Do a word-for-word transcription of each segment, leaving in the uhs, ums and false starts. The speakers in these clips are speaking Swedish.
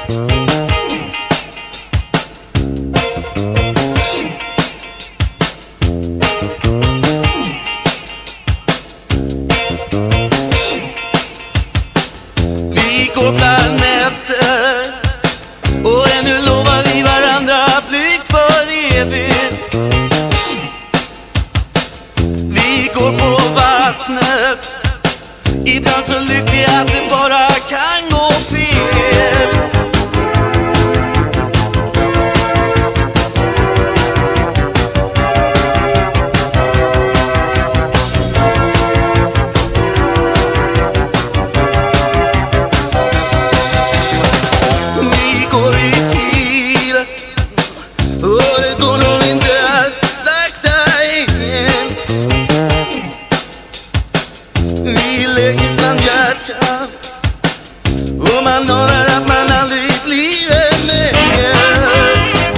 Vi går bland nätter och ännu lovar vi varandra bli för evigt. Vi går på vattnet, ibland så lyckliga att det bara kan gå fel. Vi går i tid och det går nog inte att sakta igen. Vi leker bland hjärtan och man anar att man aldrig blir en mer.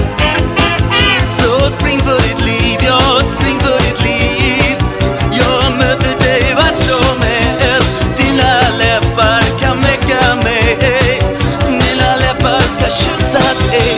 Så spring för ditt liv, ja spring för ditt liv. Jag möter dig vart som helst. Dina läppar kan väcka mig, mina läppar ska kyssa dig.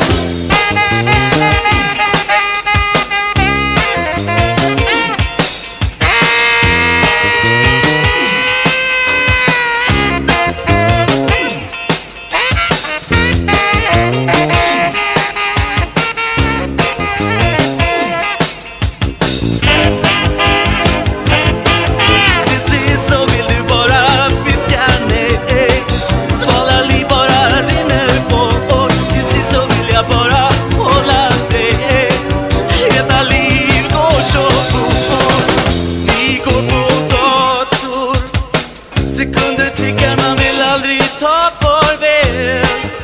Sekunder tickar, man vill aldrig ta farväl.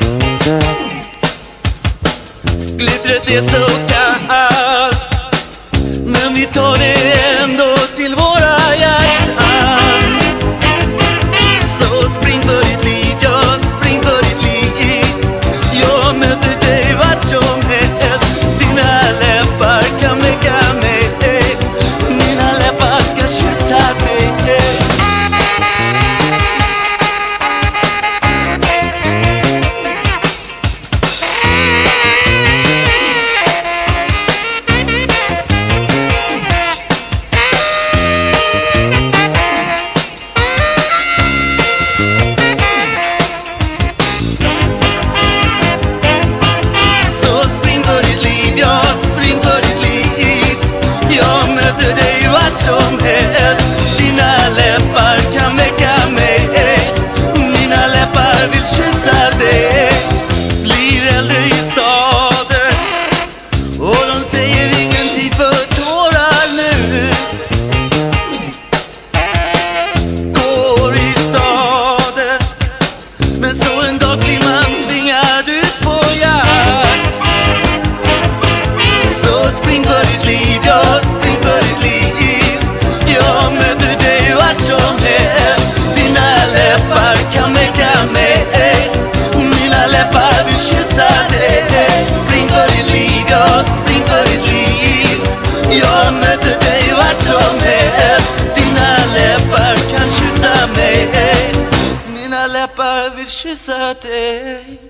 Glittret är så kallt, men vi tar det ändå till våra hjärtan. Så spring för ditt liv, ja spring för ditt liv. Jag möter dig vart som helst. Dina läppar kan väcka mig, mina läppar ska kyssa dig. Som helst, dina läppar kan väcka mig, mina läppar vill kyssa dig. Blir äldre i staden och de säger ingen tid för tårar nu. Går i staden, men så en dag blir man tvingad ut på jakt. Så spring för ditt liv, ja spring för ditt liv. Jag möter dig vart som helst. Dina läppar kan väcka mig, mina läppar vill kyssa dig. Spring för ditt liv, ja spring för ditt liv. Jag möter dig vart som helst. Dina läppar kan kyssa mig, mina läppar vill kyssa dig.